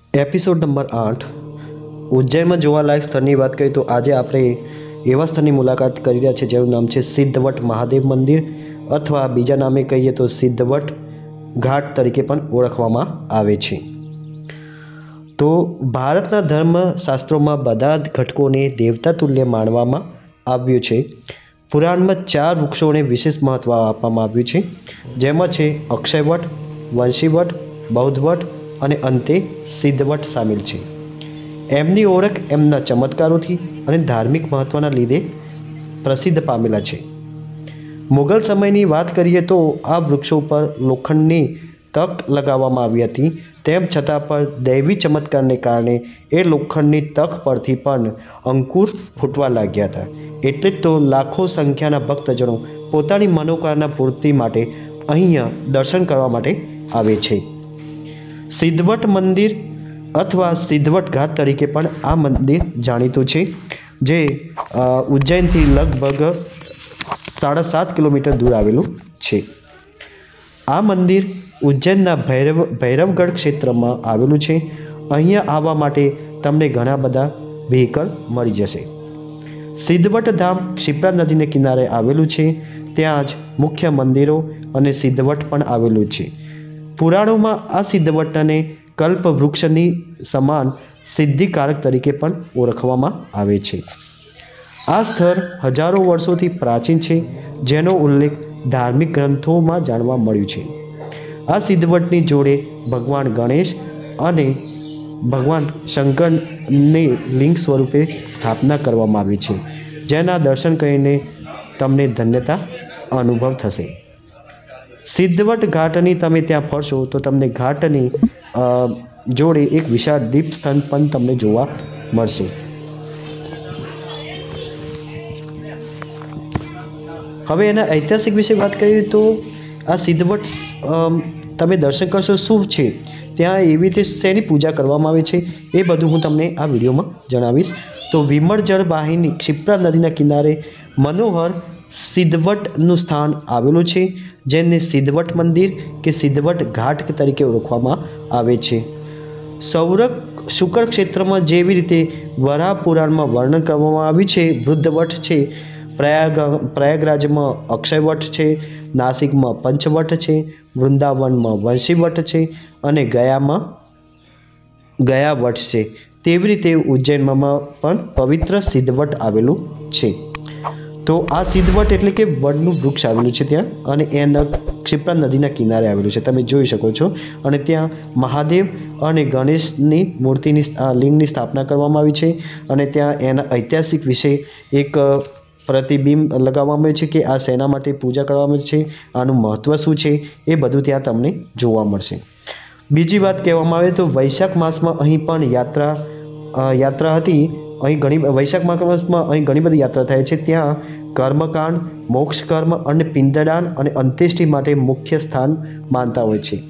Episode number 8 ઉજ્જૈનમાં જોવાલાયક સ્થળની વાત કરીએ તો આજે આપણે એવા સ્થળની મુલાકાત કરી રહ્યા છીએ જેનું નામ છે સિદ્ધવટ મહાદેવ મંદિર અથવા બીજા નામે કહીએ તો સિદ્ધવટ ઘાટ તરીકે પણ ઓળખવામાં આવે છે। તો ભારતના ધર્મશાસ્ત્રોમાં બધા જ ઘટકોને દેવતા તુલ્ય માનવામાં આવ્યું છે। પુરાણમાં 4 વૃક્ષોને વિશેષ મહત્ત્વ આપવામાં આવ્યું છે, જેમાં છે અક્ષયવટ, વંશીવટ, બૌદ્ધવટ અને અંતે સિદ્ધવટ સામેલ છે। એમની ઓળખ એમના ચમત્કારોથી અને ધાર્મિક મહત્ત્વના લીધે પ્રસિદ્ધ પામેલા છે। મુગલ સમયની વાત કરીએ તો આ વૃક્ષો પર લોખંડની તક લગાવવામાં આવી હતી, તેમ છતાં પણ દૈવી ચમત્કારને કારણે એ લોખંડની તક પરથી પણ અંકુર ફૂટવા લાગ્યા હતા। એટલે જ તો લાખો સંખ્યાના ભક્તજનો પોતાની મનોકામના પૂર્તિ માટે અહીંયા દર્શન કરવા માટે આવે છે। સિદ્ધવટ મંદિર અથવા સિદ્ધવટ ઘાટ તરીકે પણ આ મંદિર જાણીતું છે, જે ઉજ્જૈનથી લગભગ 7.5 કિલોમીટર દૂર આવેલું છે। આ મંદિર ઉજ્જૈનના ભૈરવગઢ ક્ષેત્રમાં આવેલું છે। અહીંયા આવવા માટે તમને ઘણા બધા વ્હીકલ મળી જશે। સિદ્ધવટ ધામ ક્ષિપ્રા નદીને કિનારે આવેલું છે, ત્યાં જ મુખ્ય મંદિરો અને સિદ્ધવટ પણ આવેલું છે। પુરાણોમાં આ સિદ્ધવટને કલ્પવૃક્ષની સમાન સિદ્ધિકારક તરીકે પણ ઓળખવામાં આવે છે। આ સ્થળ હજારો વર્ષોથી પ્રાચીન છે, જેનો ઉલ્લેખ ધાર્મિક ગ્રંથોમાં જાણવા મળ્યું છે। આ સિદ્ધવટની જોડે ભગવાન ગણેશ અને ભગવાન શંકરની લિંગ સ્વરૂપે સ્થાપના કરવામાં આવી છે, જેના દર્શન કરીને તમને ધન્યતા અનુભવ થશે। સિદ્ધવટ ઘાટની તમે ત્યાં ફરશો તો તમને ઘાટની જોડે એક વિશાળ દીપસ્તંભ પણ તમને જોવા મળશે। હવે એના ઐતિહાસિક વિશે વાત કરીએ તો આ સિદ્ધવટ તમે દર્શન કરશો શું છે, ત્યાં એવી રીતે શેની પૂજા કરવામાં આવે છે એ બધું હું તમને આ વિડીયોમાં જણાવીશ। તો વિમળ જળ વાહિની ક્ષિપ્રા નદીના કિનારે મનોહર સિદ્ધવટનું સ્થાન આવેલું છે, જેને સિદ્ધવટ મંદિર કે સિદ્ધવટ ઘાટ તરીકે ઓળખવામાં આવે છે। શુકર ક્ષેત્રમાં જેવી રીતે વરાહ પુરાણમાં વર્ણન કરવામાં આવ્યું છે, વૃદ્ધવટ છે, પ્રયાગરાજમાં અક્ષયવટ છે, નાસિકમાં પંચવટ છે, વૃંદાવનમાં વંશીવટ છે અને ગયાવટ છે, તેવી રીતે ઉજ્જૈનમાં પણ પવિત્ર સિદ્ધવટ આવેલું છે। તો આ સિદ્ધવટ એટલે કે વડનું વૃક્ષ આવેલું છે ત્યાં, અને એના ક્ષિપ્રા નદીના કિનારે આવેલું છે, તમે જોઈ શકો છો। અને ત્યાં મહાદેવ અને ગણેશની મૂર્તિની લિંગની સ્થાપના કરવામાં આવી છે, અને ત્યાં એના ઐતિહાસિક વિશે એક પ્રતિબિંબ લગાવવામાં આવે છે કે આ શેના માટે પૂજા કરવામાં આવે છે, આનું મહત્ત્વ શું છે, એ બધું ત્યાં તમને જોવા મળશે। બીજી વાત કહેવામાં આવે તો વૈશાખ માસમાં અહીં પણ યાત્રા હતી। અહીં વૈશાખ માસમાં અહીં ઘણી બધી યાત્રા થાય છે। ત્યાં કર્મકાંડ, મોક્ષકર્મ અને પિંડદાન અને અંત્યેષ્ટિ માટે મુખ્ય સ્થાન માનતા હોય છે।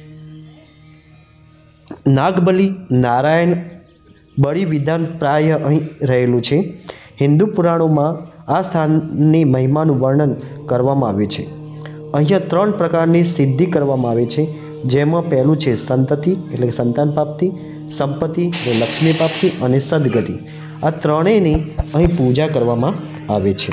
નાગબલી, નારાયણ બલિ વિધાન પ્રાય અહીં રહેલું છે। હિન્દુ પુરાણોમાં આ સ્થાનની મહિમાનું વર્ણન કરવામાં આવ્યું છે। અહીંયા 3 પ્રકારની સિદ્ધિ કરવામાં આવે છે, જેમાં પહેલું છે સંતતિ એટલે કે સંતાન પ્રાપ્તિ, સંપત્તિ એટલે લક્ષ્મી પ્રાપ્તિ અને સદગતિ। આ ત્રણેયની અહીં પૂજા કરવામાં આવે છે।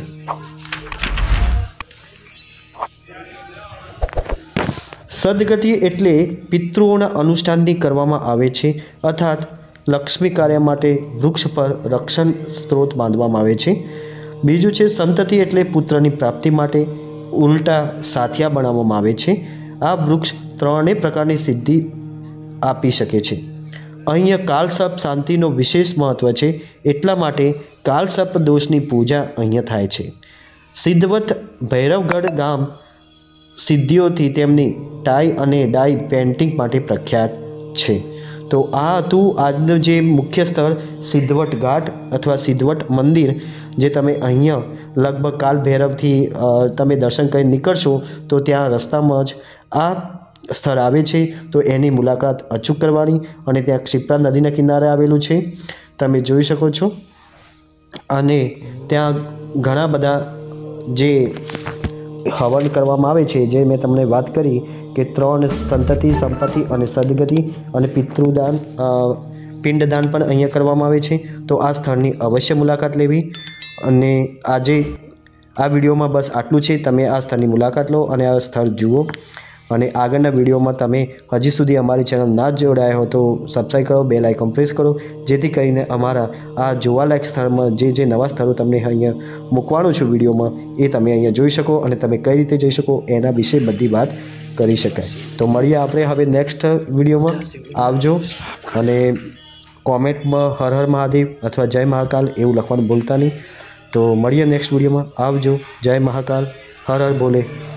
સદગતિ એટલે પિતૃઓના અનુષ્ઠાનની કરવામાં આવે છે, અર્થાત લક્ષ્મી કાર્ય માટે વૃક્ષ પર રક્ષણ સ્ત્રોત બાંધવામાં આવે છે। બીજું છે સંતતિ એટલે પુત્રની પ્રાપ્તિ માટે ઉલટા સાથિયા બનાવવામાં આવે છે। આ વૃક્ષ 3 પ્રકારની સિદ્ધિ આપી શકે છે। અહીંયા કાલસર્પ શાંતિનો વિશેષ મહત્ત્વ છે, એટલા માટે કાલસર્પ દોષની પૂજા અહીંયા થાય છે। સિદ્ધવટ ભૈરવગઢ ગામ સિદ્ધિઓથી તેમની ટાઈ અને ડાઈ પેઇન્ટિંગ માટે પ્રખ્યાત છે। તો આ હતું આજનું જે મુખ્ય સ્થળ સિદ્ધવટ ઘાટ અથવા સિદ્ધવટ મંદિર, જે તમે અહીંયા લગભગ કાલ ભૈરવથી તમે દર્શન કરી નીકળશો તો ત્યાં રસ્તામાં જ આ સ્થળ આવે છે, તો એની મુલાકાત અચૂક કરવાની। અને ત્યાં ક્ષિપ્રા નદીના કિનારે આવેલું છે, તમે જોઈ શકો છો। અને ત્યાં ઘણા બધા જે હવન કરવામાં આવે છે, જે મેં તમને વાત કરી કે 3 સંતતિ, સંપત્તિ અને સદગતિ અને પિતૃદાન, પિંડદાન પણ અહીંયા કરવામાં આવે છે। તો આ સ્થળની અવશ્ય મુલાકાત લેવી। અને આજે આ વિડીયોમાં બસ આટલું છે। તમે આ સ્થળની મુલાકાત લો અને આ સ્થળ જુઓ। અને આગળના વિડીયોમાં તમે હજી સુધી અમારી ચેનલ ના જોડાયા હો તો સબસ્ક્રાઈબ કરો, બેલ આઇકોન પ્રેસ કરો, જેથી કરીને અમારા આ જોવાલાયક સ્થળમાં જે નવા સ્થળો તમને અહીંયા મૂકવાનું છું વિડીયોમાં એ તમે અહીંયા જોઈ શકો અને તમે કઈ રીતે જઈ શકો એના વિશે બધી વાત કરી શકાય। તો મળીએ આપણે હવે નેક્સ્ટ વિડીયોમાં। આવજો અને કોમેન્ટમાં હર હર મહાદેવ અથવા જય મહાકાલ એવું લખવાનું ભૂલતા નહીં। તો મળીએ નેક્સ્ટ વિડીયોમાં। આવજો। જય મહાકાલ, હર હર બોલે।